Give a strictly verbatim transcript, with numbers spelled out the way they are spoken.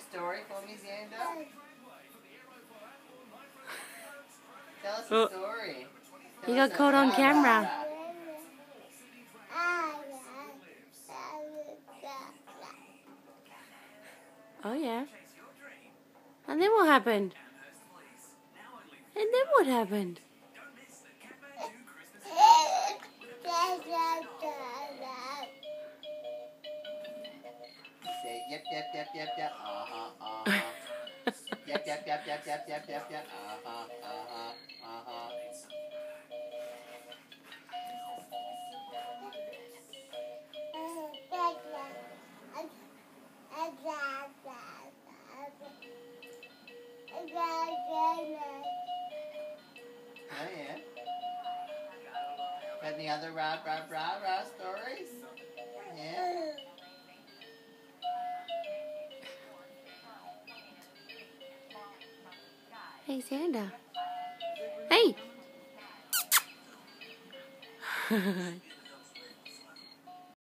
story for me, Xander? Tell us Oh. a story. Tell You got us a- caught on rah, camera. rah, rah. Oh, yeah. And then what happened? And then what happened? Say yep, yep, yep, yep, yep. Uh-huh, uh-huh. Yep, yep, yep, yep, yep, yep, yep, yep. Uh-huh, uh-huh, uh-huh. Oh, yeah. Got any other rah, rah, rah, rah stories? Yeah. Hey, Xander. Hey!